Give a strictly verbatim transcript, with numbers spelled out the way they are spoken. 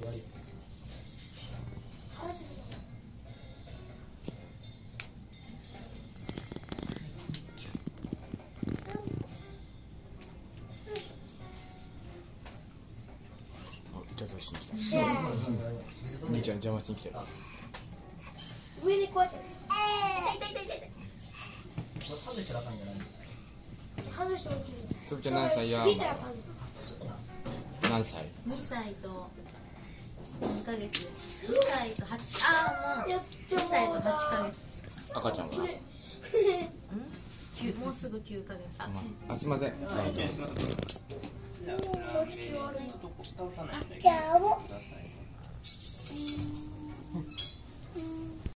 痛いしに来た。兄ちゃん邪魔しに来たよ。 上にこうやって。痛い痛い痛い痛い。 外したらあかんじゃない。 外してもいい。 つぶちゃん何歳や。何歳？ にさいとにかげつ。にさいとはち、ああもうにさいとはちかげつ。 赤ちゃんは？ うん？もうすぐきゅうかげつ。あ、 あ、すみません。はい。 じゃあもう。